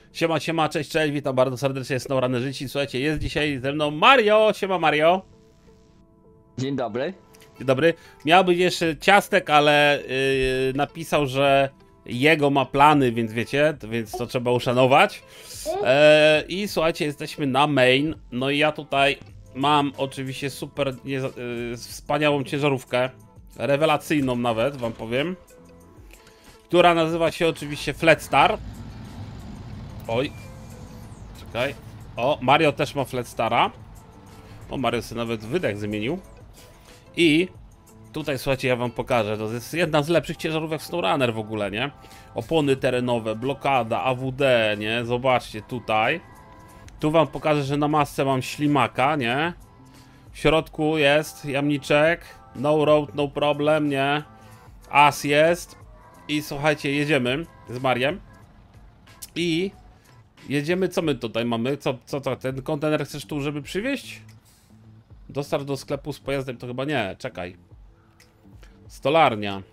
Siema, siema, cześć, cześć, witam bardzo serdecznie, jest Rany Życi. Słuchajcie, jest dzisiaj ze mną Mario, siema Mario. Dzień dobry. Dzień dobry. Miał być jeszcze Ciastek, ale napisał, że jego ma plany, więc wiecie, więc to trzeba uszanować. I słuchajcie, jesteśmy na main, no i ja tutaj mam oczywiście super, wspaniałą ciężarówkę, rewelacyjną nawet, wam powiem, która nazywa się oczywiście Flatstar. Oj, czekaj. O, Mario też ma Flatstara. O, Mario sobie nawet wydech zmienił. I tutaj, słuchajcie, ja wam pokażę. To jest jedna z lepszych ciężarówek w SnowRunner w ogóle, nie? Opony terenowe, blokada, AWD, nie? Zobaczcie tutaj. Tu wam pokażę, że na masce mam ślimaka, nie? W środku jest jamniczek. No road, no problem, nie? As jest. I słuchajcie, jedziemy z Mariem. I jedziemy, co my tutaj mamy? Co, ten kontener chcesz tu, żeby przywieźć? Dostarcz do sklepu z pojazdem, to chyba nie, czekaj. Stolarnia.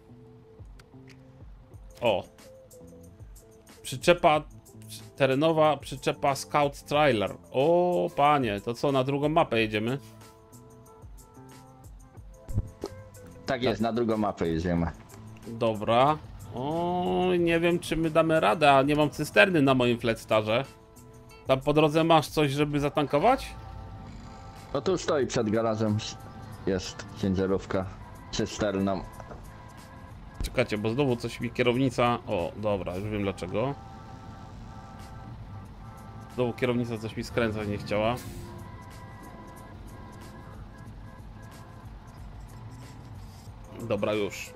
O. Przyczepa terenowa, przyczepa Scout Trailer. O, panie, to co, na drugą mapę jedziemy? Tak jest, na drugą mapę jedziemy. Dobra. O, nie wiem, czy my damy radę, a nie mam cysterny na moim Flatstarze. Tam po drodze masz coś, żeby zatankować? No tu stoi przed garażem. Jest ciężarówka cysterną. Czekajcie, bo znowu coś mi kierownica... O, dobra, już wiem dlaczego. Znowu kierownica coś mi skręcać nie chciała. Dobra, już.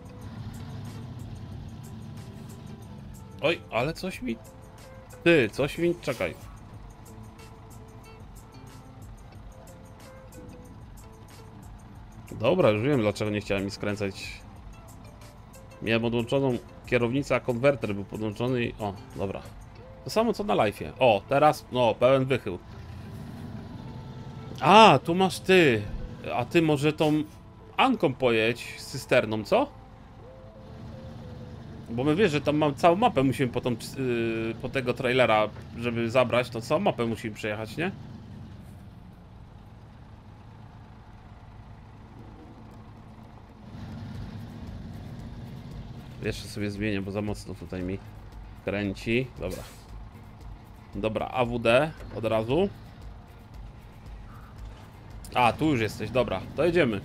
Oj, ale coś mi... Ty, coś mi... Czekaj. Dobra, już wiem dlaczego nie chciałem mi skręcać. Miałem podłączoną kierownicę, a konwerter był podłączony i... O, dobra. To samo co na live'ie. O, teraz, no, pełen wychył. A, tu masz ty. A ty może tą Anką pojedź z cysterną, co? Bo my wiesz, że tam mam całą mapę, musimy po, po tego trailera, żeby zabrać, to całą mapę musimy przejechać, nie? Jeszcze sobie zmienię, bo za mocno tutaj mi kręci. Dobra. Dobra, AWD od razu. A, tu już jesteś, dobra, to jedziemy.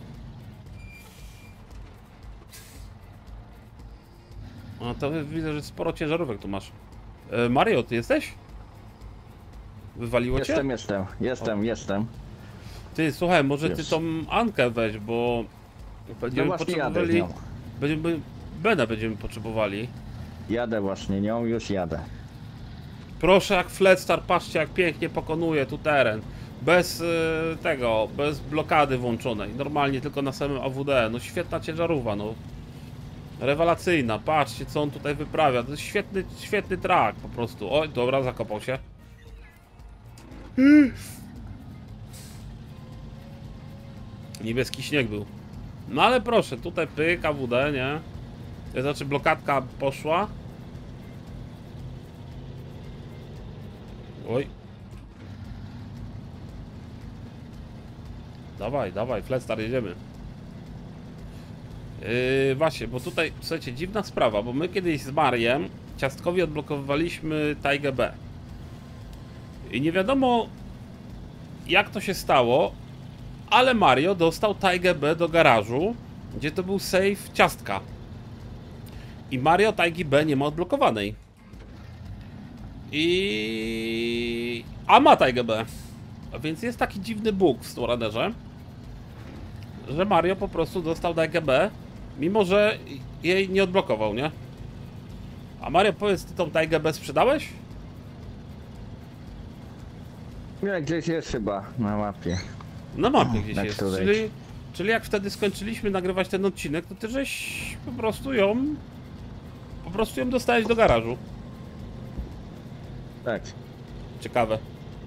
A to widzę, że sporo ciężarówek tu masz. Mario, ty jesteś? Wywaliło cię? Jestem. Ty, słuchaj, może ty Jest. tą Ankę weź, bo będziemy No właśnie jadę potrzebowali... nią. Będziemy potrzebowali. Jadę właśnie nią, już jadę. Proszę, jak Flatstar, patrzcie jak pięknie pokonuje tu teren. Bez tego, bez blokady włączonej. Normalnie tylko na samym AWD. No świetna ciężarówka, no. Rewelacyjna, patrzcie co on tutaj wyprawia. To jest świetny track po prostu. Oj, dobra, zakopał się. Niebieski śnieg był. No ale proszę, tutaj pyk, AWD, nie? To znaczy blokadka poszła. Oj. Dawaj, Flatstar, jedziemy. Właśnie, bo tutaj, słuchajcie, dziwna sprawa, bo my kiedyś z Mariem Ciastkowi odblokowywaliśmy Taigę B. I nie wiadomo jak to się stało, ale Mario dostał Taigę B do garażu, gdzie to był save Ciastka. I Mario Taigi B nie ma odblokowanej. A ma Taigę B. A więc jest taki dziwny bóg w SnowRunnerze, że Mario po prostu dostał Taigę B, mimo że jej nie odblokował, nie? A Mario, powiedz, ty tą Taigę B sprzedałeś? Nie, gdzieś jest chyba na mapie. Na mapie gdzieś na jest. której? Czyli jak wtedy skończyliśmy nagrywać ten odcinek, to ty żeś po prostu ją dostałeś do garażu. Tak. Ciekawe.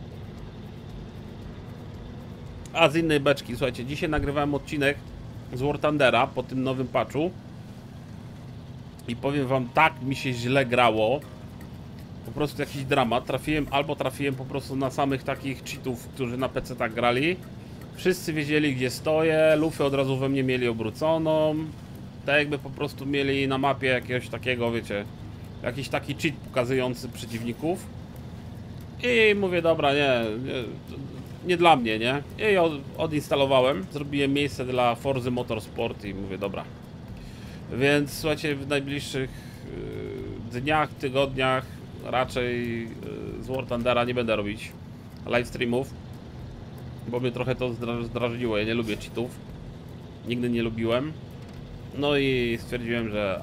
A z innej beczki, słuchajcie, dzisiaj nagrywałem odcinek z War Thundera po tym nowym patchu. I powiem wam, tak mi się źle grało. Po prostu jakiś dramat. Trafiłem po prostu na samych takich cheatów, którzy na PC tak grali. Wszyscy wiedzieli, gdzie stoję, lufy od razu we mnie mieli obróconą. Tak jakby po prostu mieli na mapie jakiegoś takiego, wiecie, jakiś taki cheat pokazujący przeciwników. I mówię, dobra, nie dla mnie, nie? I odinstalowałem, zrobiłem miejsce dla Forzy Motorsport i mówię, dobra. Więc słuchajcie, w najbliższych dniach, tygodniach raczej z War Thundera nie będę robić live streamów, bo mnie trochę to zdrażniło. Ja nie lubię cheatów, nigdy nie lubiłem. No i stwierdziłem, że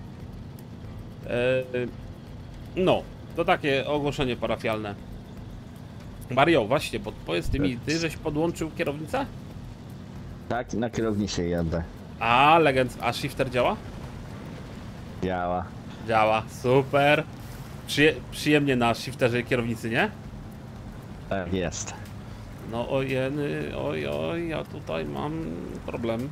no, to takie ogłoszenie parafialne. Mario, właśnie, powiedz ty żeś podłączył kierownicę? Tak, na kierownicy jadę. A shifter działa? Działa. Działa, super. Przyjemnie na shifterze i kierownicy, nie? Tak jest. No ojeny, oj, ja tutaj mam problem.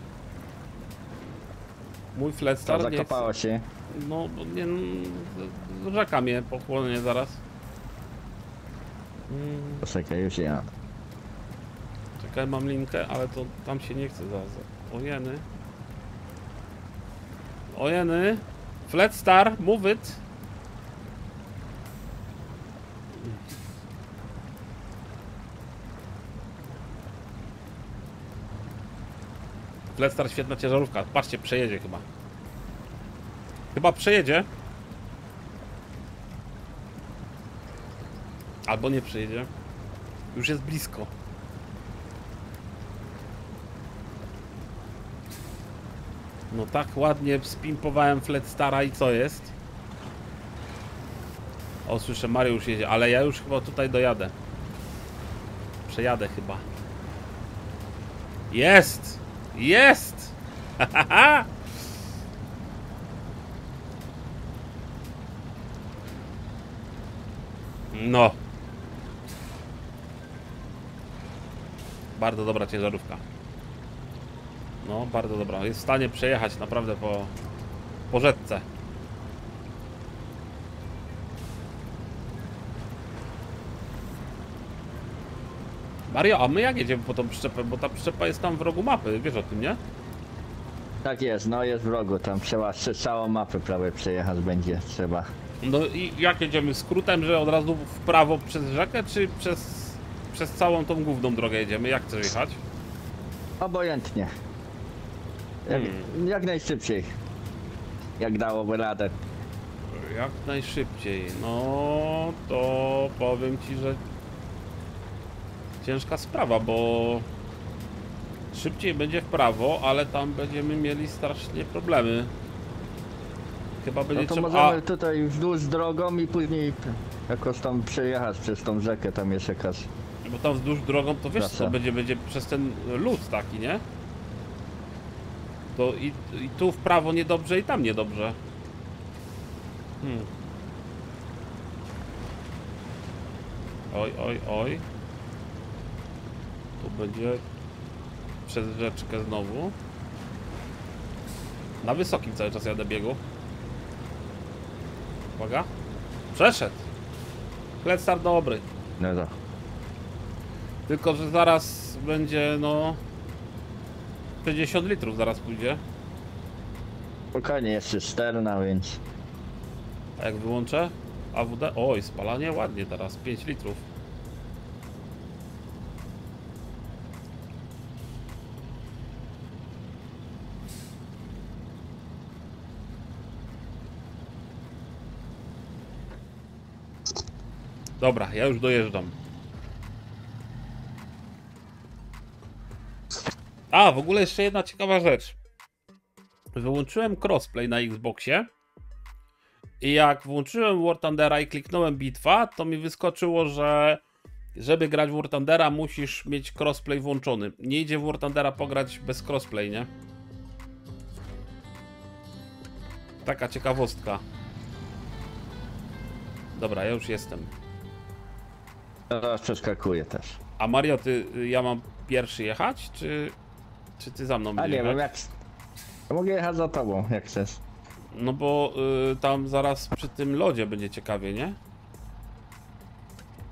Mój Flatstar nie Zakapało się. No, nie, rzeka mnie pochłonie zaraz. Poczekaj, już jadę. Czekaj, mam linkę, ale to tam się nie chce zaraz. Ojeny. Flatstar, move it. Flatstar, świetna ciężarówka. Patrzcie, przejedzie chyba. Chyba przejedzie. Albo nie przejedzie. Już jest blisko. No tak ładnie spimpowałem Flatstara i co jest? O, słyszę, Mario już jedzie, ale ja już chyba tutaj dojadę. Przejadę chyba. Jest! Jest! No. Bardzo dobra ciężarówka. No, bardzo dobra. Jest w stanie przejechać naprawdę po rzece. Mario, a my jak jedziemy po tą przyczepę? Bo ta przyczepa jest tam w rogu mapy, wiesz o tym, nie? Tak jest, no jest w rogu, tam trzeba całą mapę prawie przejechać będzie trzeba. No i jak jedziemy? Skrótem, że od razu w prawo przez rzekę, czy przez całą tą główną drogę jedziemy? Jak chcesz jechać? Obojętnie. Jak najszybciej. Jak dałoby radę. Jak najszybciej. No to powiem ci, że ciężka sprawa, bo szybciej będzie w prawo, ale tam będziemy mieli strasznie problemy. Chyba będzie No to trzeba... możemy tutaj wzdłuż drogą i później jakoś tam przejechać przez tą rzekę, tam jest jakaś... Bo tam wzdłuż drogą to wiesz Trasa. co, będzie przez ten lód taki, nie? To i tu w prawo niedobrze i tam niedobrze. Oj. Tu będzie przez rzeczkę znowu. Na wysokim cały czas jadę biegu. Uwaga. Przeszedł. Flatstar dobry. No to. Tylko że zaraz będzie, no... 50 litrów zaraz pójdzie. Spokojnie, jeszcze sterna, więc... A jak wyłączę AWD? Oj, spalanie ładnie teraz, 5 litrów. Dobra, ja już dojeżdżam. A, w ogóle jeszcze jedna ciekawa rzecz. Wyłączyłem crossplay na Xboxie i jak włączyłem War Thundera i kliknąłem bitwa, to mi wyskoczyło, że żeby grać w War Thundera musisz mieć crossplay włączony. Nie idzie w War Thundera pograć bez crossplay, nie? Taka ciekawostka. Dobra, ja już jestem. Teraz przeskakuję też. A Mario, ja mam pierwszy jechać, czy ty za mną A będziesz nie wiem, jechać? jak... Mogę jechać za tobą, jak chcesz. No bo tam zaraz przy tym lodzie będzie ciekawie, nie?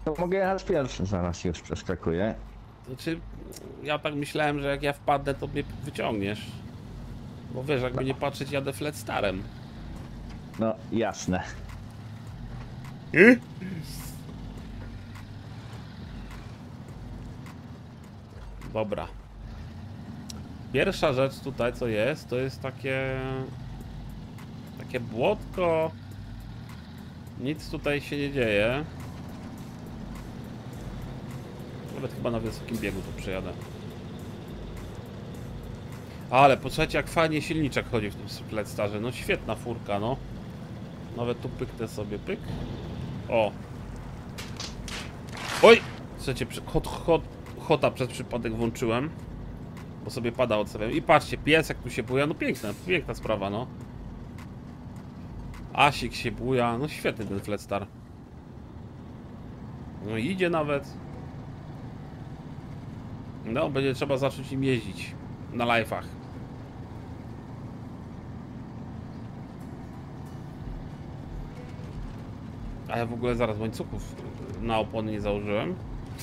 To mogę jechać pierwszy, zaraz już przeskakuję. Znaczy, ja tak myślałem, że jak ja wpadnę, to mnie wyciągniesz. Bo wiesz, jakby nie patrzeć, jadę Fledstarem. No, jasne. Dobra. Pierwsza rzecz tutaj, co jest, to jest takie błotko. Nic tutaj się nie dzieje. Nawet chyba na wysokim biegu tu przejadę. Ale posłuchajcie, jak fajnie silniczek chodzi w tym Fledstarze. No świetna furka, no. Nawet tu pyknę sobie, pyk. O. Oj! Słuchajcie, hota przez przypadek włączyłem. Bo sobie pada odstawiam. I patrzcie, piesek tu się buja. No piękna sprawa, no. Asik się buja. No świetny ten Fledstar. No idzie nawet. No, będzie trzeba zacząć im jeździć. Na live'ach. A ja w ogóle zaraz łańcuchów na opony nie założyłem.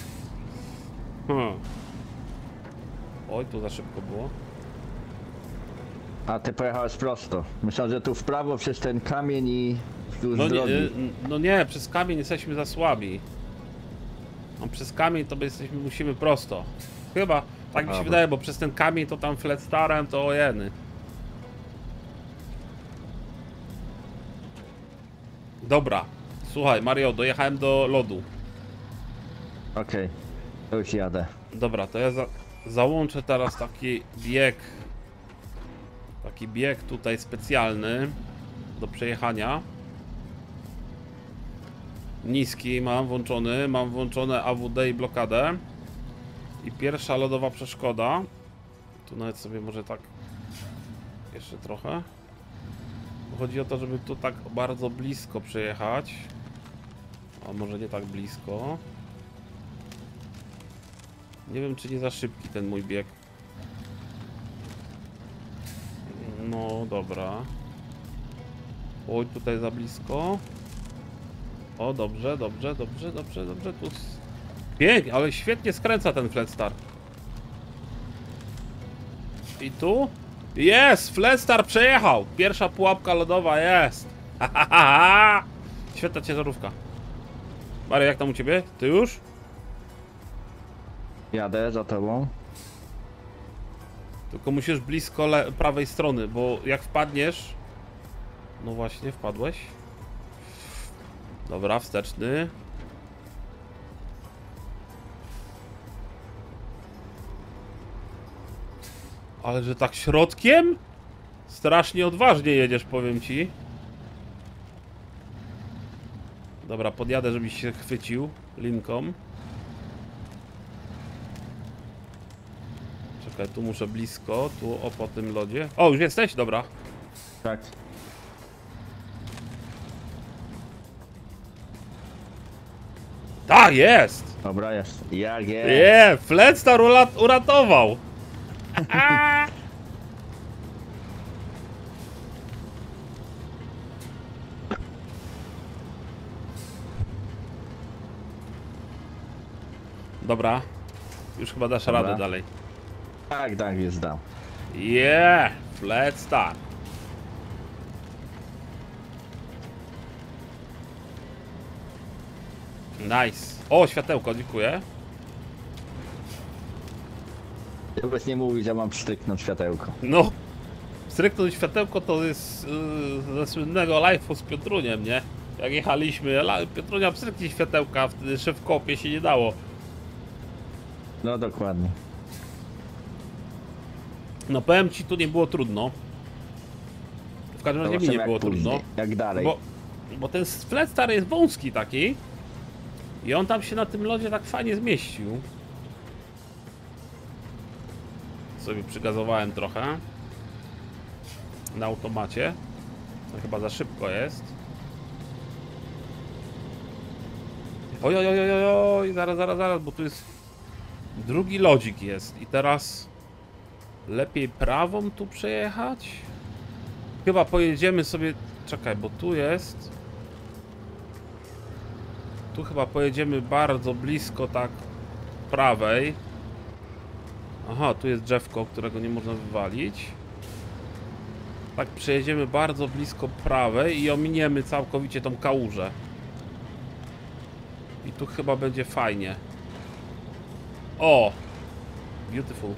Oj, tu za szybko było. A ty pojechałeś prosto. Myślałem, że tu w prawo przez ten kamień i wzdłuż No drogi. no nie, przez kamień jesteśmy za słabi. No przez kamień to musimy prosto. Chyba, tak mi się wydaje, bo przez ten kamień to tam Fledstarem to ojeny. Dobra, słuchaj Mario, dojechałem do lodu. Okej, to już jadę. Dobra, to ja załączę teraz taki bieg. Taki bieg tutaj specjalny do przejechania. Niski mam włączone AWD i blokadę. I pierwsza lodowa przeszkoda. Tu nawet sobie może tak jeszcze trochę. Chodzi o to, żeby tu tak bardzo blisko przejechać. A może nie tak blisko. Nie wiem, czy nie za szybki ten mój bieg. No dobra. Oj, tutaj za blisko. O, dobrze. Tu pięknie, ale świetnie skręca ten Fledstar. I tu? Jest! Fledstar przejechał! Pierwsza pułapka lodowa jest! Świetna ciężarówka. Mario, jak tam u ciebie? Ty już? Jadę za tobą. Tylko musisz blisko prawej strony, bo jak wpadniesz... No właśnie, wpadłeś. Dobra, wsteczny. Ale że tak środkiem? Strasznie odważnie jedziesz, powiem ci. Dobra, podjadę, żebyś się chwycił linką. Czekaj, tu muszę blisko, tu po tym lodzie. O, już jesteś? Dobra. Tak. Tak, jest! Dobra, jest. Jak jest? Nie, Fledstar uratował! Dobra, już chyba dasz radę dalej. Tak, już dam. Yeah, Fledstar. Nice. O, światełko, dziękuję. Żebyś nie mówił, że mam pstryknąć światełko. No, stryknąć światełko to jest ze słynnego live'u z Piotruniem, nie? Jak jechaliśmy, Piotrunia pstryknie światełka, wtedy szef w kopie się nie dało. No dokładnie. No powiem ci, tu nie było trudno. W każdym razie mi nie było trudno. Jak dalej. Bo ten Fledstar jest wąski taki. I on tam się na tym lodzie tak fajnie zmieścił. Sobie przygazowałem trochę. Na automacie. To chyba za szybko jest. Oj, zaraz, bo tu jest... Drugi lodzik jest. I teraz... Lepiej prawą tu przejechać? Chyba pojedziemy sobie... Czekaj, bo tu jest... Tu chyba pojedziemy bardzo blisko, tak prawej. Aha, tu jest drzewko, którego nie można wywalić. Tak, przejedziemy bardzo blisko prawej i ominiemy całkowicie tą kałużę. I tu chyba będzie fajnie. O! Beautiful.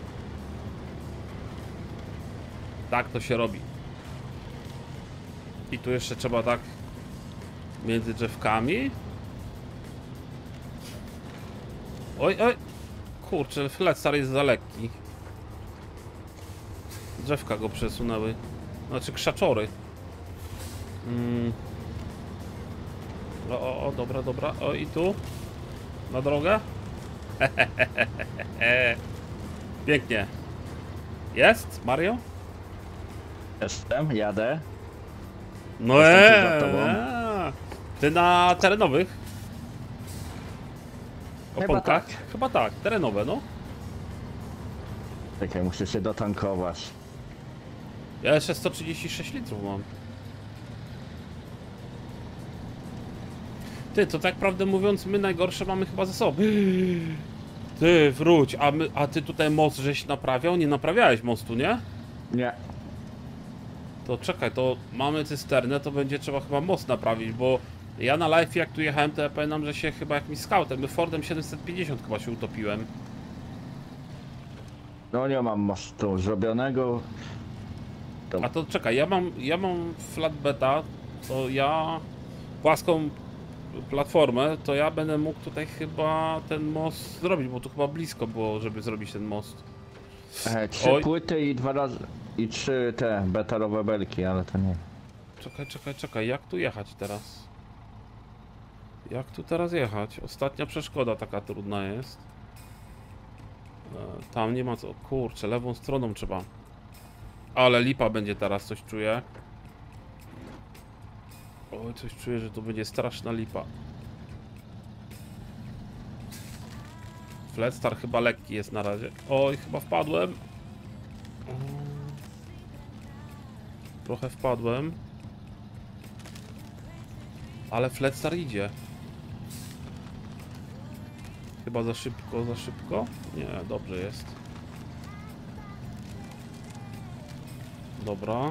Tak to się robi. I tu jeszcze trzeba tak między drzewkami. Oj, oj! Kurczę, Fletstar jest za lekki. Drzewka go przesunęły. Znaczy krzaczory. O, dobra, dobra. O, i tu? Na drogę? Pięknie. Jest, Mario? Jestem, jadę. No Jestem tu za tobą. Ty na terenowych? Chyba Oponkach? tak. Chyba tak, terenowe, no. Czekaj, muszę się dotankować. Ja jeszcze 136 litrów mam. Ty, to tak prawdę mówiąc, my najgorsze mamy chyba ze sobą. Ty, wróć, a ty tutaj most żeś naprawiał? Nie naprawiałeś mostu, nie? Nie. To czekaj, to mamy cysternę, to będzie trzeba chyba most naprawić, bo ja na live jak tu jechałem, to ja pamiętam, że się chyba jakimś scoutem, Fordem 750 chyba się utopiłem. No nie mam mostu zrobionego. A to czekaj, ja mam flatbeda, to ja płaską platformę, to ja będę mógł tutaj chyba ten most zrobić, bo tu chyba blisko było, żeby zrobić ten most. Trzy Oj. płyty i 2 razy... I 3 te betarowe belki, ale to nie. Czekaj, jak tu jechać teraz? Jak tu teraz jechać? Ostatnia przeszkoda taka trudna jest. Tam nie ma co, kurczę, lewą stroną trzeba. Ale lipa będzie teraz, coś czuję. Oj, coś czuję, że to będzie straszna lipa. Fletstar chyba lekki jest na razie. Oj, chyba wpadłem. Trochę wpadłem. Ale Fletstar idzie. Chyba za szybko, za szybko? Nie, dobrze jest. Dobra.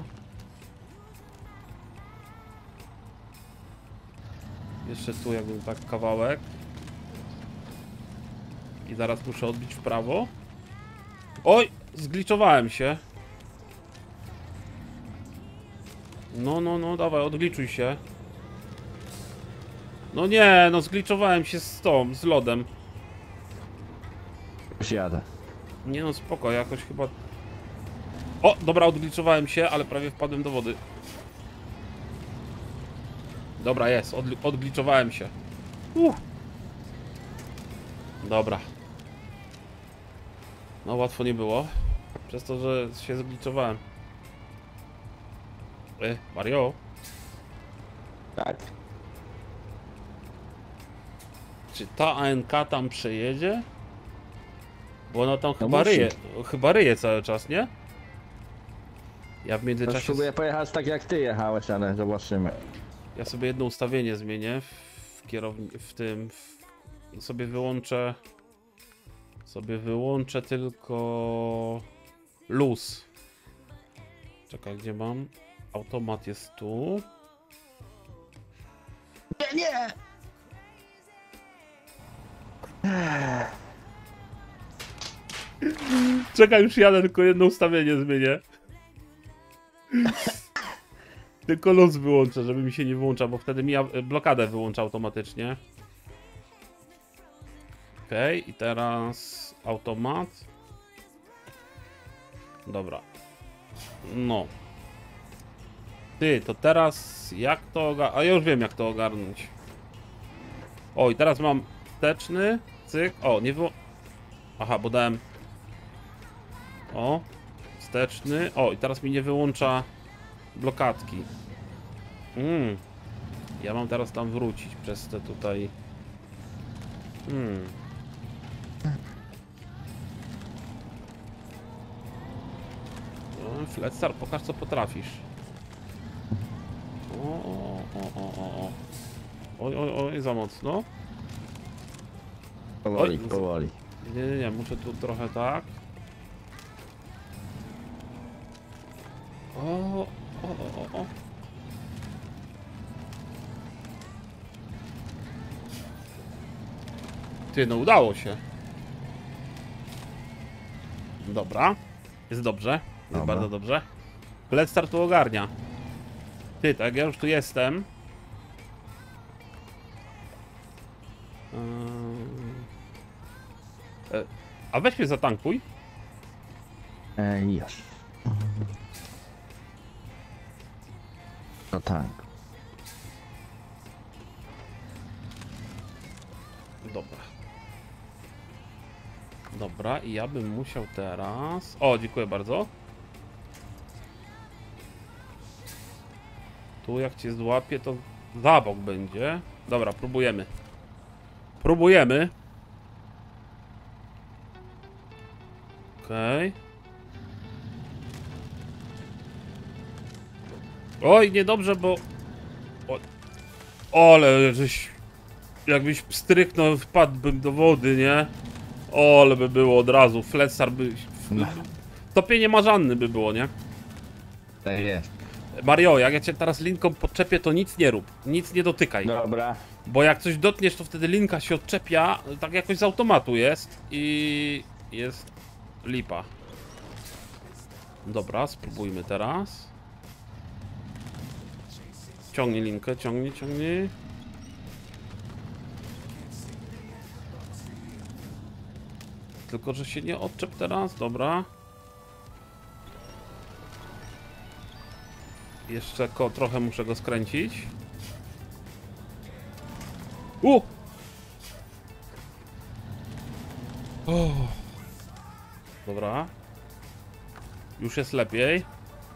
Jeszcze tu jakby tak kawałek. I zaraz muszę odbić w prawo. Oj! Zgliczowałem się. No, dawaj, odgliczuj się. No nie, no zgliczowałem się z lodem. Już jadę. Nie no, spoko, jakoś chyba... O, dobra, odgliczowałem się, ale prawie wpadłem do wody. Dobra, jest, odgliczowałem się. Dobra. No, łatwo nie było. Przez to, że się zgliczowałem. Mario? Tak. Czy ta ANK tam przejedzie? Bo ona tam No chyba ryje cały czas, nie? Ja w To międzyczasie... spróbuję pojechać tak jak ty jechałeś, ale zobaczymy. Ja sobie jedno ustawienie zmienię sobie wyłączę tylko luz. Czekaj, gdzie mam? Automat jest tu. Nie! Czekaj, już jadę, tylko jedno ustawienie zmienię. Tylko luz wyłączę, żeby mi się nie wyłączał, bo wtedy mi blokadę wyłącza automatycznie. Okej, i teraz automat. Dobra. No. Ty, to teraz jak to a ja już wiem jak to ogarnąć. O, i teraz mam wsteczny, cyk, o, nie było... Aha, bo dałem... O, wsteczny, o, i teraz mi nie wyłącza blokadki. Ja mam teraz tam wrócić przez te tutaj... Fletstar, pokaż co potrafisz. O. Oj, oj, oj, za mocno. Powoli, Oj. powoli. Nie, muszę tu trochę tak. O. Ty, no udało się. Dobra. Jest dobrze. Jest Dobra. bardzo dobrze. Let's Start tu ogarnia. Ty, tak, ja już tu jestem. A weź mnie zatankuj. Już. No tak. Dobra. Dobra, i ja bym musiał teraz... O, dziękuję bardzo. Tu jak cię złapię, to za bok będzie. Dobra, próbujemy. Próbujemy. Okej. Oj, niedobrze, bo... O, ale żeś... Jakbyś pstryknął, wpadłbym do wody, nie? O, ale by było od razu. Fletstar by... Topienie marzanny by było, nie? Tak jest. Mario, jak ja cię teraz linką podczepię, to nic nie rób. Nic nie dotykaj. Dobra. Bo jak coś dotkniesz, to wtedy linka się odczepia, tak jakoś z automatu jest. I... jest... lipa. Dobra, spróbujmy teraz. Ciągnij linkę, ciągnij. Tylko, że się nie odczep teraz, dobra. Jeszcze trochę muszę go skręcić. Dobra. Już jest lepiej.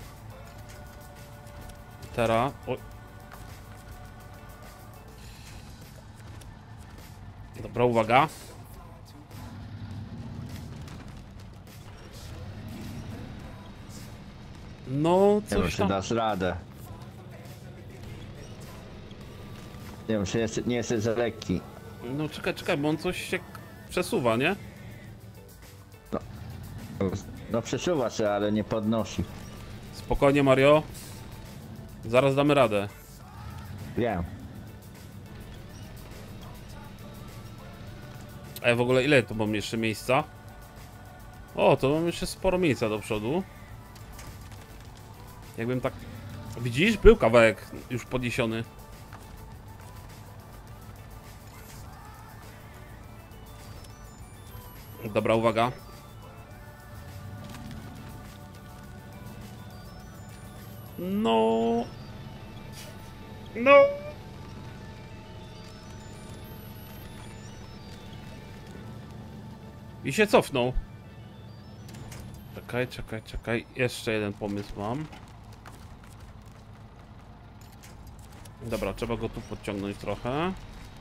Teraz... Oj. Dobra, uwaga. No, Nie wiem, coś czy tam... dasz radę. Nie wiem, czy nie jesteś za lekki. No czekaj, bo on coś się przesuwa, nie? No przesuwa się, ale nie podnosi. Spokojnie, Mario. Zaraz damy radę. Wiem. A ja w ogóle ile tu mam jeszcze miejsca? O, to mam jeszcze sporo miejsca do przodu. Jakbym tak... Widzisz? Był kawałek już podniesiony. Dobra, uwaga. No... I się cofnął. Czekaj. Jeszcze jeden pomysł mam. Dobra, trzeba go tu podciągnąć trochę.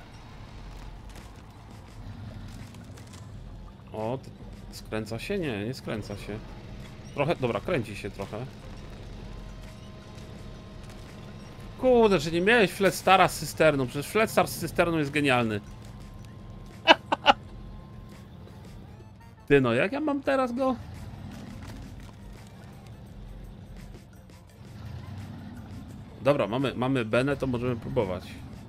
O, skręca się? Nie skręca się. Trochę, dobra, kręci się trochę. Kurde, że nie miałeś Fletstara z cysterną. Przecież Fletstar z cysterną jest genialny. Ty no, jak ja mam teraz go? Dobra, mamy Benę, to możemy próbować.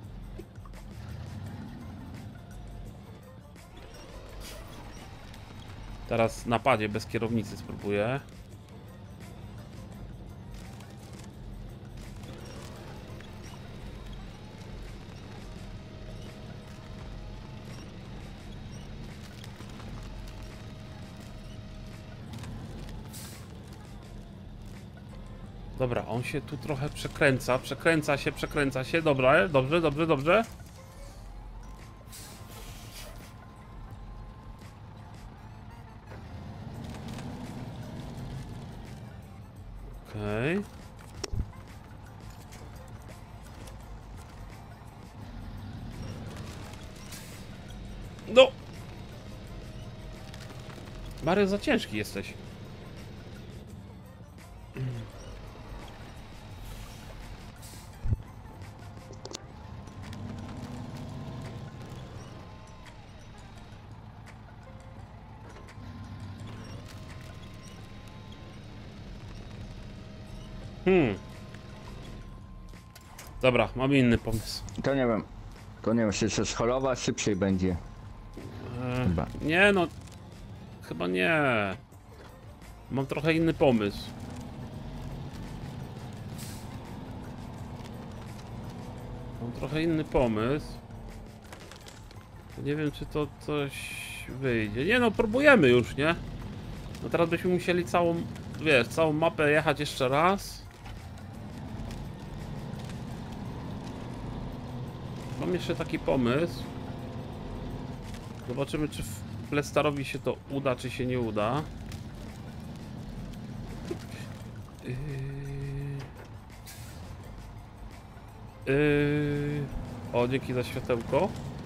Teraz na padzie bez kierownicy spróbuję. Dobra, on się tu trochę przekręca się. Dobra, dobrze. Okej. No! Mario, za ciężki jesteś. Dobra, mamy inny pomysł. To nie wiem. To nie wiem, czy się schorować szybciej będzie. Chyba. Nie no, chyba nie. Mam trochę inny pomysł. Mam trochę inny pomysł. Nie wiem, czy to coś wyjdzie. Nie no, próbujemy już, nie? No teraz byśmy musieli całą, wiesz, całą mapę jechać jeszcze raz. Mam jeszcze taki pomysł. Zobaczymy, czy Flestarowi się to uda, czy się nie uda. O, dzięki za światełko.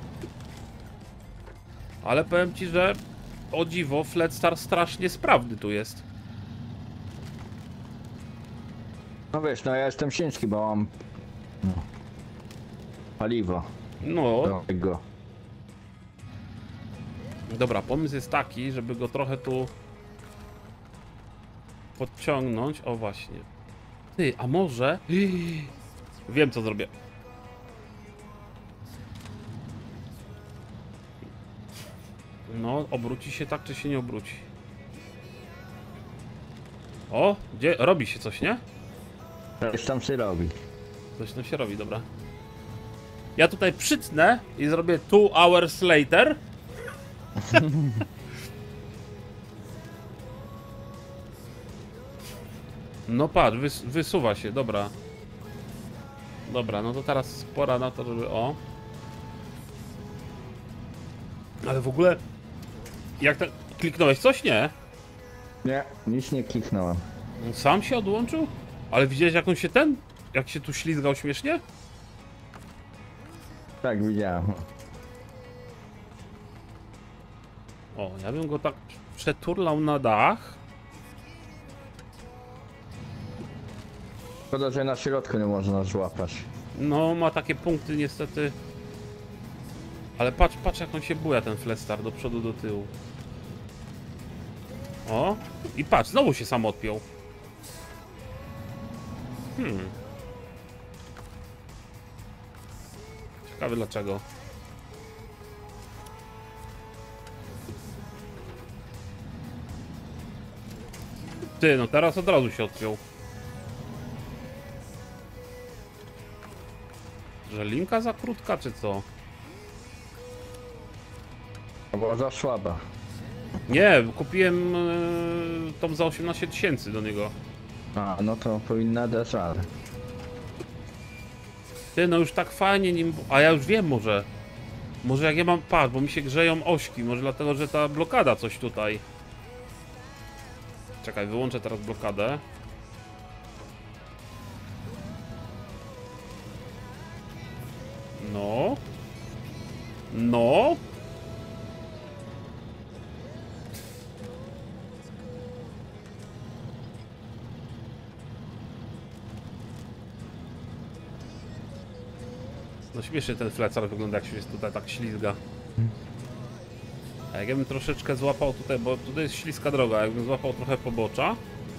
Ale powiem ci, że o dziwo, Fletstar strasznie sprawny tu jest. No wiesz, no ja jestem ciężki, bo mam paliwo No, do tego. dobra, pomysł jest taki, żeby go trochę tu podciągnąć. O właśnie. Ty, a może... Wiem, co zrobię. No, obróci się tak, czy się nie obróci? O, gdzie? Robi się coś, nie? Coś tam się robi. Coś tam się robi, dobra. Ja tutaj przytnę i zrobię 2 hours later. No patrz, wysuwa się, dobra. Dobra, no to teraz pora na to, żeby... O. Ale w ogóle... Jak tak... Kliknąłeś coś? Nie. Nie, nic nie kliknąłem. On sam się odłączył? Ale widziałeś, jak on się ten... Jak się tu ślizgał śmiesznie? Tak, widziałem. O, ja bym go tak przeturlał na dach. Szkoda, że na środku nie można złapać. No, ma takie punkty niestety. Ale patrz, patrz jak on się buja, ten Flestar, do przodu, do tyłu. O, i patrz, znowu się sam odpiął. Ciekawe dlaczego. Ty, no teraz od razu się odpiął. Że linka za krótka, czy co? Była za słaba. Nie, kupiłem tą za 18 000 do niego. A, no to powinna dać radę. Ty, no już tak fajnie nim... A ja już wiem może. Może jak ja mam... Patrz, bo mi się grzeją ośki. Może dlatego, że ta blokada coś tutaj. Czekaj, wyłączę teraz blokadę. No. No. No śmiesznie ten flecar wygląda, jak się tutaj tak ślizga. A jak ja bym troszeczkę złapał tutaj, bo tutaj jest śliska droga, jakbym złapał trochę pobocza.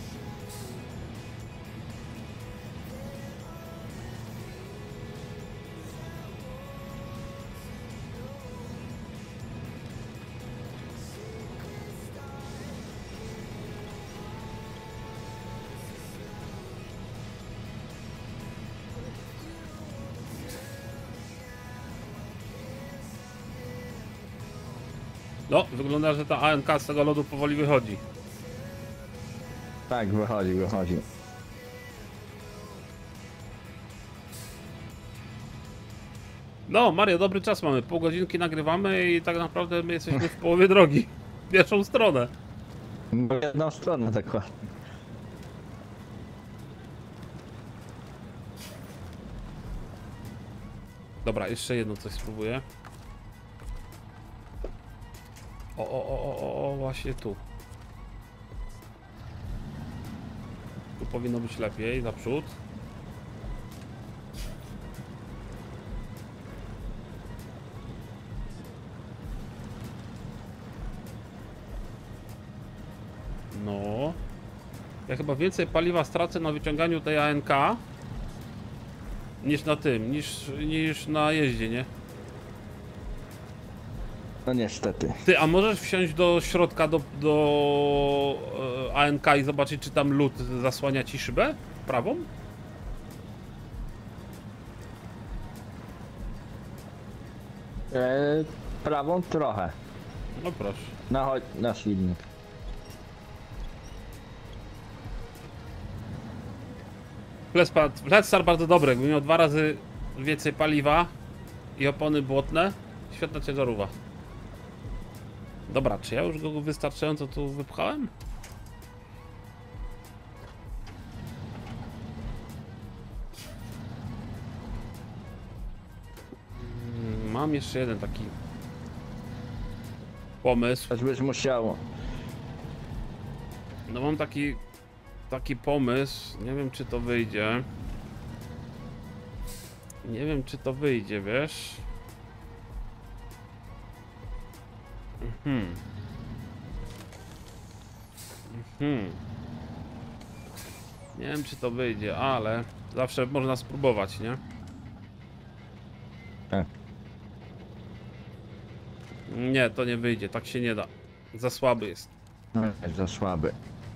No, wygląda, że ta ANK z tego lodu powoli wychodzi. Tak, wychodzi, wychodzi. No, Mario, dobry czas mamy. Pół godzinki nagrywamy i tak naprawdę my jesteśmy w połowie drogi. W pierwszą stronę. W jedną stronę dokładnie. Dobra, jeszcze jedno coś spróbuję. O, właśnie tu. Tu powinno być lepiej, naprzód. No. Ja chyba więcej paliwa stracę na wyciąganiu tej ANK niż na tym, niż na jeździe, nie? No niestety. Ty, a możesz wsiąść do środka do ANK i zobaczyć, czy tam lód zasłania ci szybę? Prawą? Prawą trochę. No proszę. Na silnik. Fletstar bardzo dobry, jakby miał 2 razy więcej paliwa i opony błotne. Świetna ciężarówka. Dobra, czy ja już go wystarczająco tu wypchałem? Mam jeszcze jeden taki pomysł. Choćbyś musiało. No mam taki pomysł. Nie wiem, czy to wyjdzie. Nie wiem, czy to wyjdzie, wiesz? Nie wiem, czy to wyjdzie, ale zawsze można spróbować, nie? Nie, to nie wyjdzie, tak się nie da. Za słaby jest. Jest za słaby.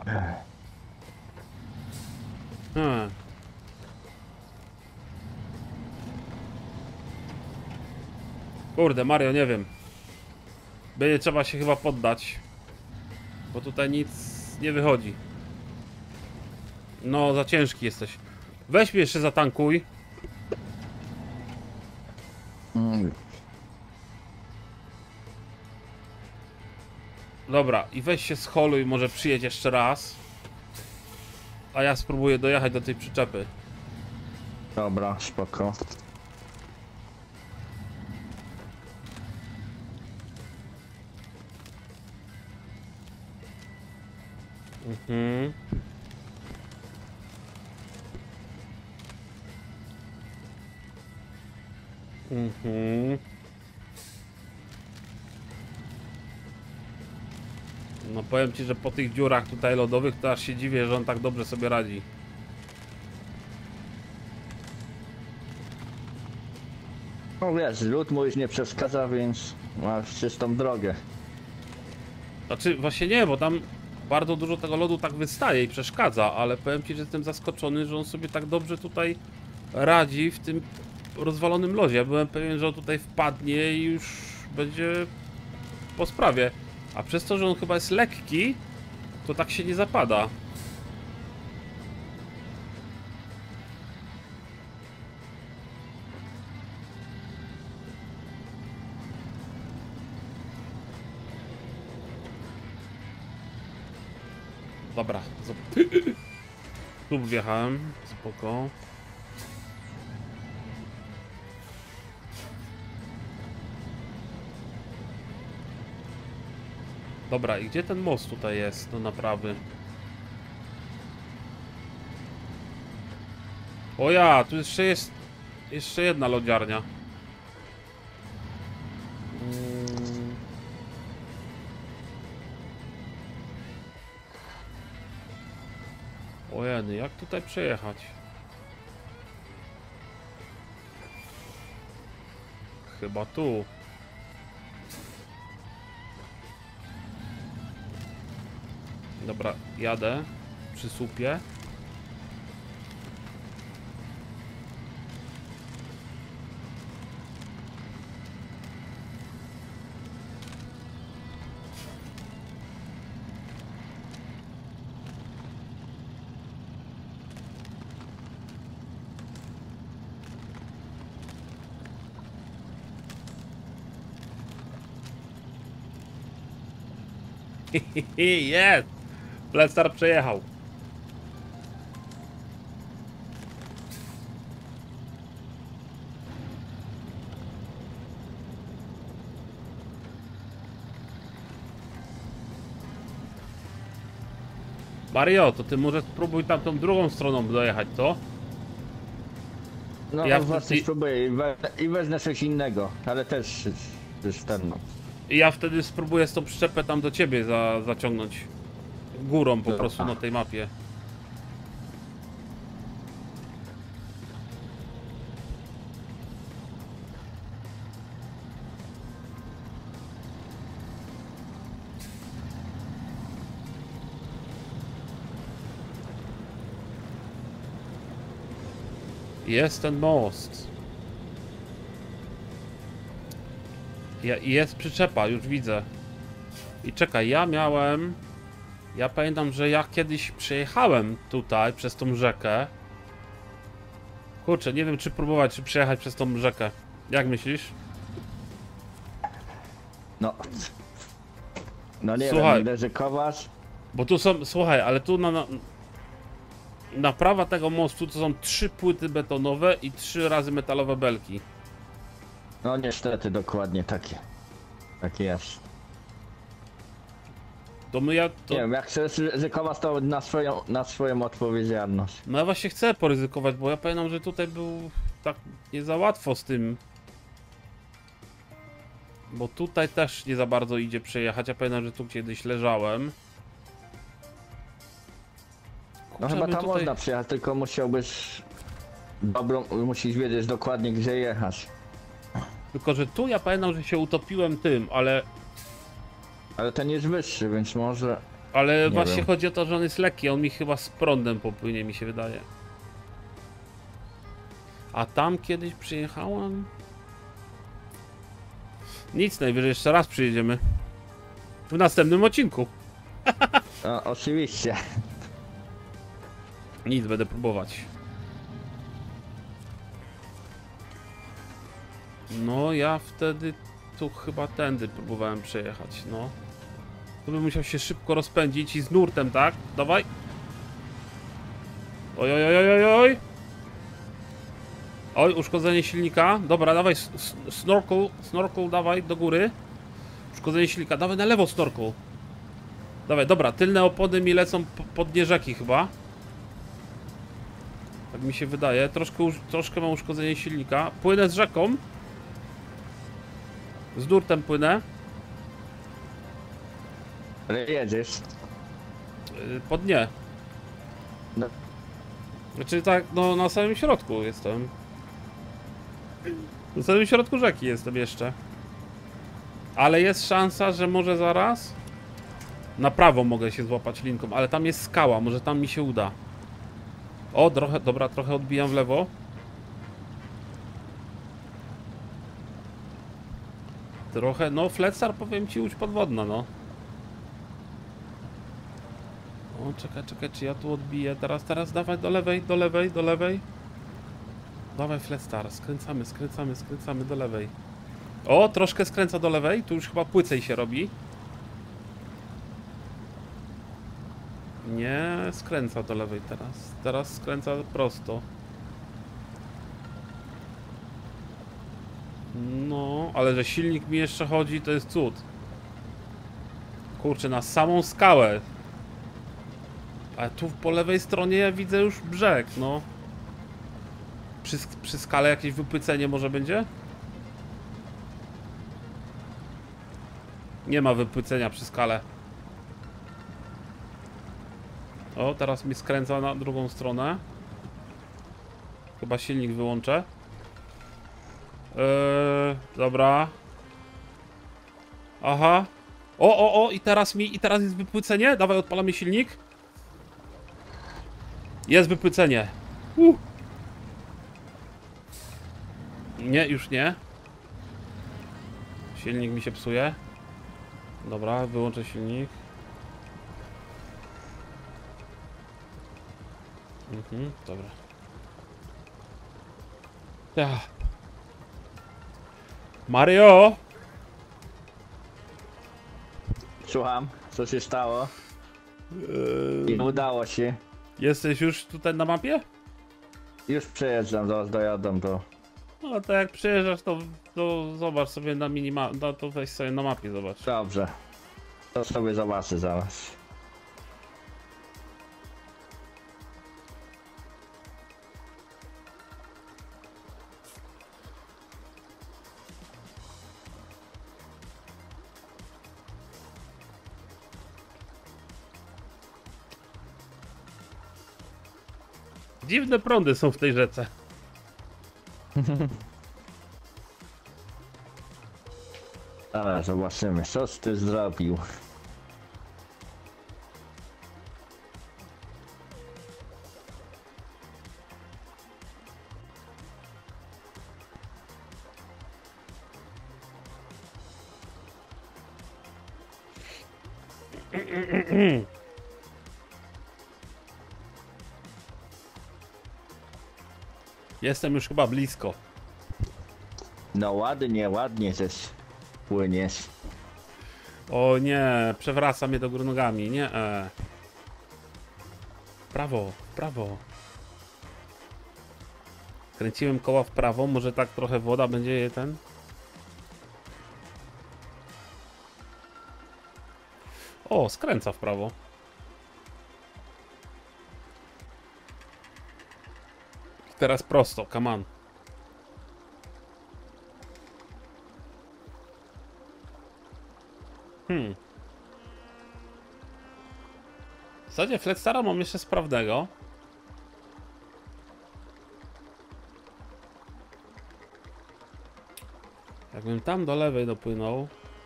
Kurde, Mario, nie wiem. Będzie trzeba się chyba poddać. Bo tutaj nic nie wychodzi. No, za ciężki jesteś. Weź mnie jeszcze zatankuj. Dobra, i weź się scholuj, może przyjedź jeszcze raz. A ja spróbuję dojechać do tej przyczepy. Dobra, spoko. No powiem ci, że po tych dziurach tutaj lodowych to aż się dziwię, że on tak dobrze sobie radzi. No wiesz, lód mu już nie przeszkadza, więc masz czystą drogę. Znaczy właśnie nie, bo tam bardzo dużo tego lodu tak wystaje i przeszkadza, ale powiem ci, że jestem zaskoczony, że on sobie tak dobrze tutaj radzi w tym rozwalonym lodzie. Ja byłem pewien, że on tutaj wpadnie i już będzie po sprawie. A przez to, że on chyba jest lekki, to tak się nie zapada. Dobra, tu wjechałem, spoko. Dobra, i gdzie ten most tutaj jest do naprawy? O ja, tu jest jeszcze jedna lodziarnia. O jeny, jak tutaj przejechać? Chyba tu. Dobra, jadę przy słupie. Jest! Fletstar przejechał. Mario, to ty może spróbuj tam tą drugą stroną dojechać, co? No Ja właśnie wtedy- spróbuję i wezmę coś innego, ale też jest ten. I ja wtedy spróbuję z tą przyczepę tam do ciebie zaciągnąć. Górą po prostu na tej mapie. Jest ten most. Jest przyczepa, już widzę. I czekaj, ja pamiętam, że ja kiedyś przejechałem tutaj przez tą rzekę. Kurczę, nie wiem czy próbować, czy przejechać przez tą rzekę. Jak myślisz? No. No nie Słuchaj. wiem, ryzykować. Bo tu są, słuchaj, ale tu naprawa tego mostu to są 3 płyty betonowe i 3 razy metalowe belki. No niestety, dokładnie takie. Tak jest. To my Nie wiem, jak chcesz ryzykować, to na swoją odpowiedzialność. No ja właśnie chcę poryzykować, bo ja pamiętam, że tutaj był tak nie za łatwo z tym. Bo tutaj też nie za bardzo idzie przejechać. Ja pamiętam, że tu kiedyś leżałem. No Kurczę, chyba bym tam tutaj... można przyjechać, tylko musisz wiedzieć dokładnie, gdzie jechać. Tylko, że tu ja pamiętam, że się utopiłem tym, ale Ale ten jest wyższy, więc może... Ale Nie właśnie wiem. chodzi o to, że on jest lekki, on mi chyba z prądem popłynie, mi się wydaje. A tam kiedyś przyjechałem? Nic, najwyżej jeszcze raz przyjedziemy. W następnym odcinku. No, oczywiście. Nic, będę próbować. No, ja wtedy tu chyba tędy próbowałem przejechać, no. Tu bym musiał się szybko rozpędzić i z nurtem, tak? Dawaj. Oj, oj, oj, oj, oj, oj. Oj, uszkodzenie silnika. Dobra, dawaj, snorkel, dawaj, do góry. Uszkodzenie silnika, dawaj na lewo, snorkel. Dawaj, dobra, tylne opony mi lecą po dnie rzeki chyba. Tak mi się wydaje. Troszkę mam uszkodzenie silnika. Płynę z rzeką. Z nurtem płynę. Ale jedziesz. Po dnie. No. Znaczy tak, no na samym środku jestem. Na samym środku rzeki jestem jeszcze. Ale jest szansa, że może zaraz na prawo mogę się złapać linką, ale tam jest skała, może tam mi się uda. O, dobra, trochę odbijam w lewo. Trochę, no Fletstar powiem ci łódź podwodna, no. O, czekaj, czy ja tu odbiję? Teraz, dawaj, do lewej. Dawaj Fletstar, skręcamy do lewej. O, troszkę skręca do lewej, tu już chyba płycej się robi. Nie, skręca do lewej teraz. Teraz skręca prosto. No, ale że silnik mi jeszcze chodzi, to jest cud. Kurczę, na samą skałę. Ale tu po lewej stronie ja widzę już brzeg, no. Przy skale jakieś wypłycenie może będzie? Nie ma wypłycenia przy skale. O, teraz mi skręca na drugą stronę. Chyba silnik wyłączę. Dobra. Aha. O, i teraz jest wypłycenie. Dawaj, odpalamy silnik. Jest wypłycenie. Nie, już nie. Silnik mi się psuje. Dobra, wyłączę silnik. Dobra. Mario! Słucham, co się stało? Nie udało się. Jesteś już tutaj na mapie? Już przejeżdżam, zaraz dojadę do... No to jak przejeżdżasz, to zobacz sobie na minimapie, no to weź sobie na mapie zobacz. Dobrze. To sobie zobaczę zaraz. Dziwne prądy są w tej rzece. Ale zobaczymy, coś ty zrobił. Jestem już chyba blisko. No ładnie, ładnie żeś płyniesz. O nie, przewraca mnie do góry nogami, nie. Prawo, prawo. Kręciłem koła w prawo, może tak trochę woda będzie je ten. O, skręca w prawo. Teraz prosto, come on. W zasadzie Fletstara mam jeszcze sprawnego. Jakbym tam do lewej dopłynął.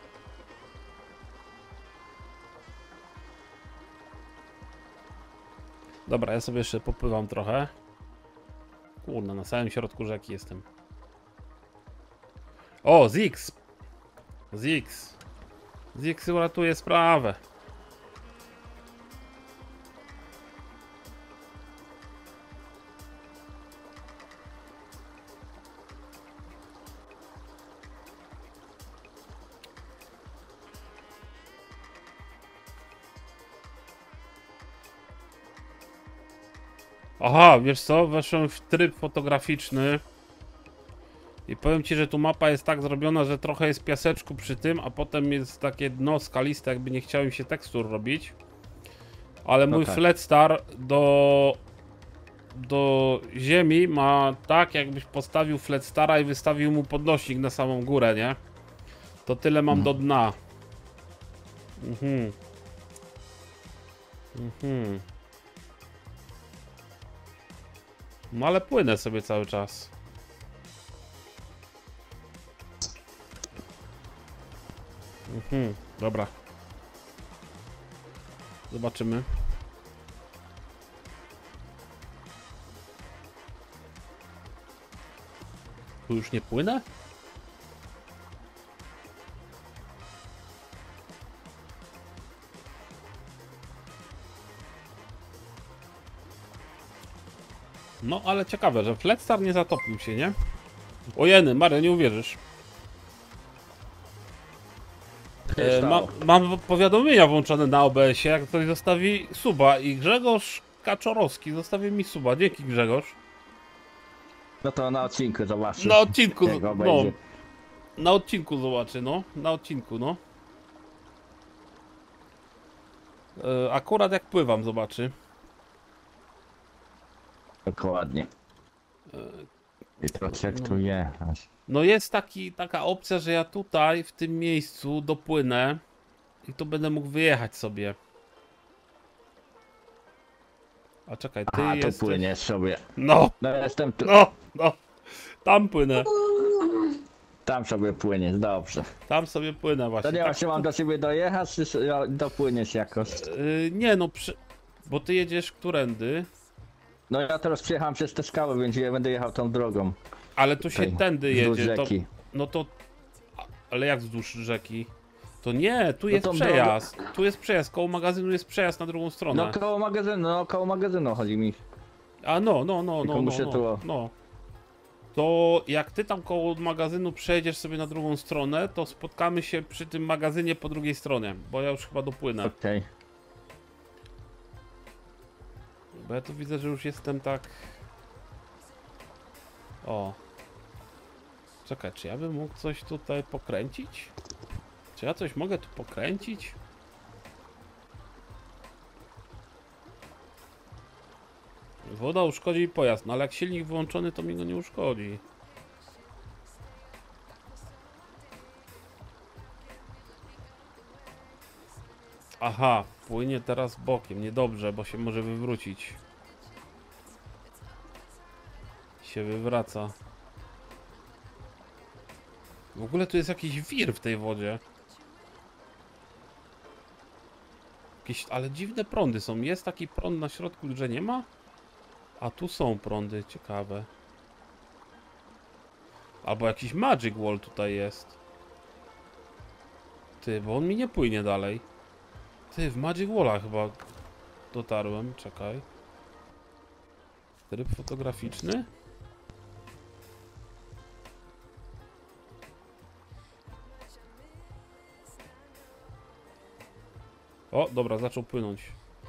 Dobra, ja sobie jeszcze popływam trochę. Kurde, na samym środku rzeki jestem. O, Zix! Zix! Zix uratuje sprawę. Aha, wiesz co? Weszłem w tryb fotograficzny. I powiem ci, że tu mapa jest tak zrobiona, że trochę jest piaseczku przy tym, a potem jest takie dno skaliste, jakby nie chciałem się tekstur robić. Ale mój Fletstar do ziemi ma tak, jakbyś postawił Fletstara i wystawił mu podnośnik na samą górę, nie? To tyle mam do dna. No ale płynę sobie cały czas. Dobra. Zobaczymy. Tu już nie płynę? No, ale ciekawe, że Fletstar nie zatopił się, nie? Ojeny, Mario, nie uwierzysz. Mam powiadomienia włączone na OBS-ie, jak ktoś zostawi suba i Grzegorz Kaczorowski zostawił mi suba. Dzięki, Grzegorz. No to na odcinku zobaczysz. Na odcinku, no. Na odcinku zobaczy, no. Na odcinku, no. Akurat jak pływam, zobaczy. Dokładnie. I trochę jak tu jechać. No jest taka opcja, że ja tutaj, w tym miejscu dopłynę i tu będę mógł wyjechać sobie. A czekaj, ty jesteś... tu płyniesz sobie. No! No jestem tu. No! Tam płynę. Tam sobie płyniesz, dobrze. Tam sobie płynę właśnie. To nie właśnie mam do ciebie dojechać, czy dopłyniesz jakoś? Nie no, bo ty jedziesz którędy? No ja teraz przejechałem przez te skały, więc ja będę jechał tą drogą. Ale tu się tędy jedzie. Rzeki. No to... Ale jak wzdłuż rzeki? To nie, tu jest przejazd. Tu jest przejazd, koło magazynu jest przejazd na drugą stronę. No koło magazynu chodzi mi. A no. To jak ty tam koło magazynu przejdziesz sobie na drugą stronę, to spotkamy się przy tym magazynie po drugiej stronie, bo ja już chyba dopłynę. Okej. Bo ja tu widzę, że już jestem tak... O. Czekaj, czy ja bym mógł coś tutaj pokręcić? Czy ja coś mogę tu pokręcić? Woda uszkodzi pojazd, no ale jak silnik wyłączony, to mi go nie uszkodzi. Aha, płynie teraz bokiem, niedobrze, bo się może wywrócić. Się wywraca. W ogóle tu jest jakiś wir w tej wodzie. Jakieś, ale dziwne prądy są. Jest taki prąd na środku, że nie ma? A tu są prądy, ciekawe. Albo jakiś Magic Wall tutaj jest. Ty, bo on mi nie płynie dalej. Ty, w Magic Walla chyba dotarłem, czekaj. Tryb fotograficzny? O, dobra, zaczął płynąć.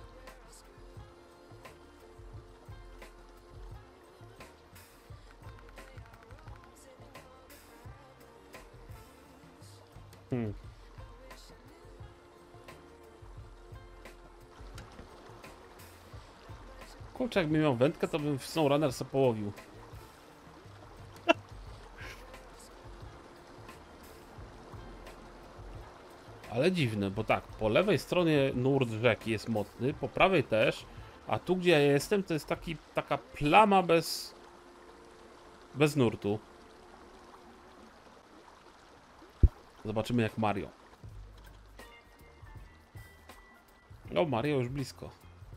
Kurczę, jakbym miał wędkę, to bym w SnowRunner se połowił. Ale dziwne, bo tak, po lewej stronie nurt rzeki jest mocny, po prawej też, a tu gdzie ja jestem to jest taka plama bez nurtu. Zobaczymy jak Mario. O, Mario już blisko.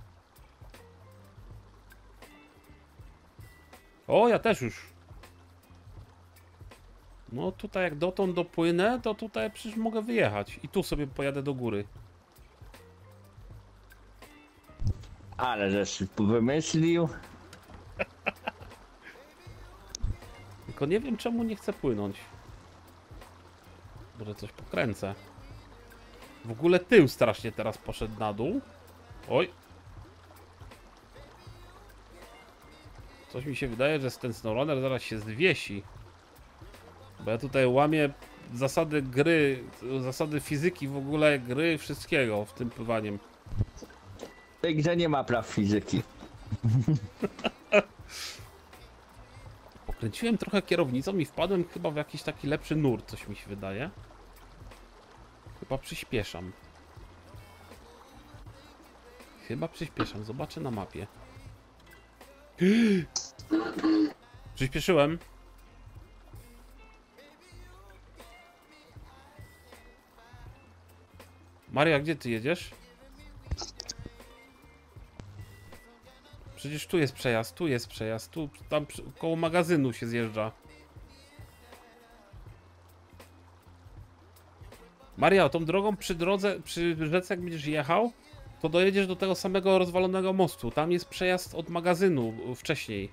O, ja też już. No tutaj jak dotąd dopłynę, to tutaj przecież mogę wyjechać. I tu sobie pojadę do góry. Ale żeś wymyślił. Tylko nie wiem czemu nie chcę płynąć. Może coś pokręcę. W ogóle tył strasznie teraz poszedł na dół. Oj. Coś mi się wydaje, że ten SnowRunner zaraz się zwiesi. Bo ja tutaj łamię zasady gry, zasady fizyki w ogóle gry, wszystkiego w tym pływaniem. W tej grze nie ma praw fizyki. Pokręciłem trochę kierownicą i wpadłem chyba w jakiś taki lepszy nurt, coś mi się wydaje. Chyba przyspieszam. Zobaczę na mapie. Przyspieszyłem. Maria, gdzie ty jedziesz? Przecież tu jest przejazd, tam koło magazynu się zjeżdża. Maria, tą drogą przy drodze, przy rzece jak będziesz jechał, to dojedziesz do tego samego rozwalonego mostu. Tam jest przejazd od magazynu wcześniej.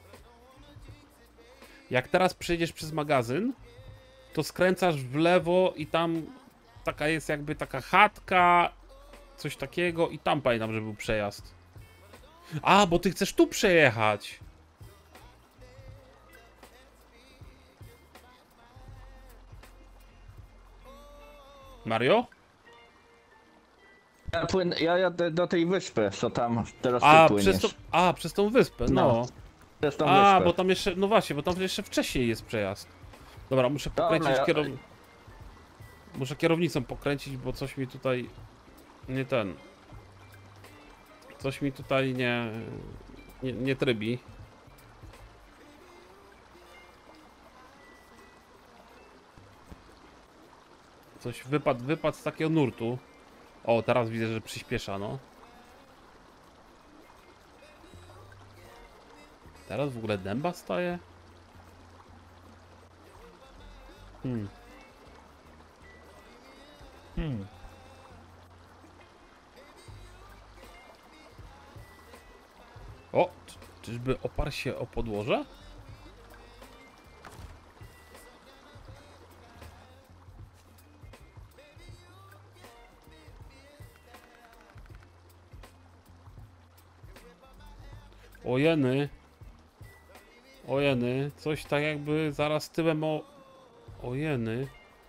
Jak teraz przejdziesz przez magazyn, to skręcasz w lewo i tam taka jest jakby taka chatka, coś takiego i tam pamiętam, że był przejazd. A, bo ty chcesz tu przejechać. Mario? Ja jadę do tej wyspy, co tam teraz A, ty płyniesz. przez tą wyspę, no. Przez tą A, wyspę. bo tam jeszcze, no właśnie, bo tam jeszcze wcześniej jest przejazd. Dobra, muszę pokręcić Muszę kierownicą pokręcić, bo coś mi tutaj coś mi tutaj nie trybi. Coś wypadł z takiego nurtu. O, teraz widzę, że przyspiesza, no. Teraz w ogóle dęba staje? O, czyżby oparł się o podłoże? Ojeny, coś tak jakby zaraz tyłem ojeny.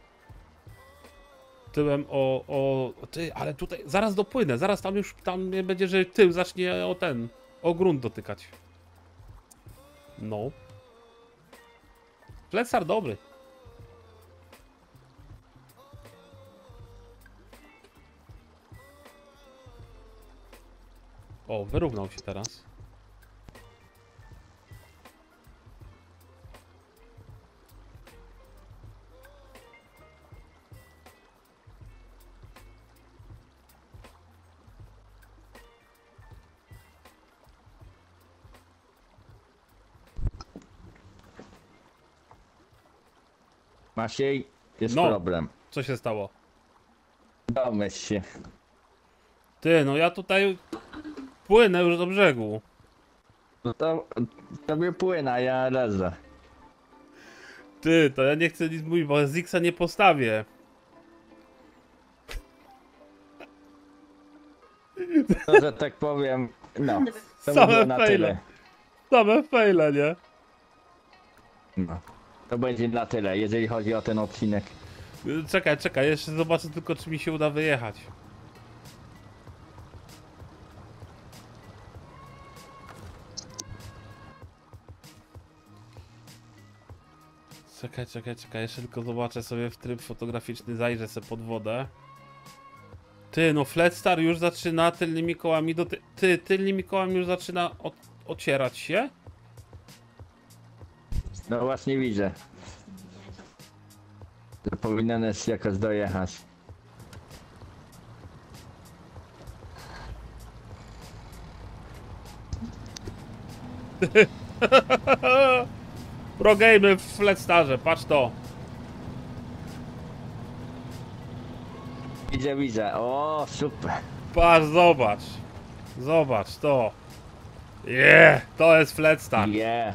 Tyłem ty, ale tutaj, zaraz dopłynę, zaraz tam nie będzie, że tył zacznie o grunt dotykać. No. Plecar dobry. O, wyrównał się teraz. Maciej, jest No. problem. Co się stało? Domyśl się. Ty, no ja tutaj płynę już do brzegu. No to tobie płyna, ja leżę. Ty, to ja nie chcę nic mówić, bo Zixa nie postawię. To, że tak powiem, no. To by Same było na fejle. tyle. Same fejle, nie? No. To będzie na tyle, jeżeli chodzi o ten odcinek. Czekaj, jeszcze zobaczę tylko, czy mi się uda wyjechać. Czekaj, jeszcze tylko zobaczę sobie w tryb fotograficzny, zajrzę sobie pod wodę. Ty, no Flatstar już zaczyna tylnymi kołami tylnymi kołami już zaczyna ocierać się? No właśnie widzę. To powinieneś jakoś dojechać. Pro game w Flatstarze, patrz to. Widzę. O, super. Patrz, zobacz. Zobacz to. To jest Flatstar. Yeah.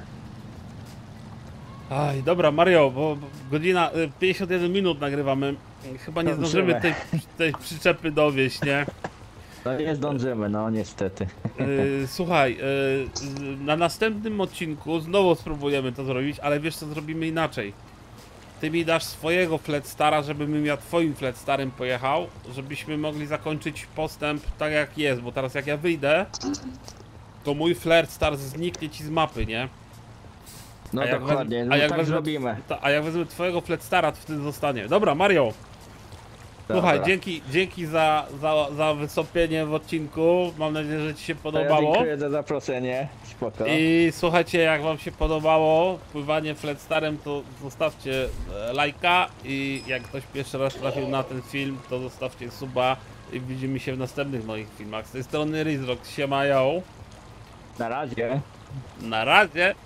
Aj, dobra, Mario, bo godzina 51 minut nagrywamy. Chyba nie zdążymy tej przyczepy dowieść, nie? No nie zdążymy, no niestety. Słuchaj, na następnym odcinku znowu spróbujemy to zrobić, ale wiesz co zrobimy inaczej. Ty mi dasz swojego Flatstara, żebym ja twoim Flatstarem pojechał, żebyśmy mogli zakończyć postęp tak jak jest, bo teraz jak ja wyjdę, to mój Flatstar zniknie ci z mapy, nie? No A jak dokładnie, a jak tak wezmę- zrobimy. A jak wezmę twojego Flatstara, to wtedy zostanie. Dobra, Mario, słuchaj, Dobra. dzięki za wystąpienie w odcinku. Mam nadzieję, że ci się To ja podobało. dziękuję za zaproszenie. Spoko. I słuchajcie, jak wam się podobało pływanie Flatstarem, to zostawcie lajka i jak ktoś pierwszy raz trafił na ten film, to zostawcie suba i widzimy się w następnych moich filmach. Z tej strony Rizrock, siema yo. Na razie. Na razie.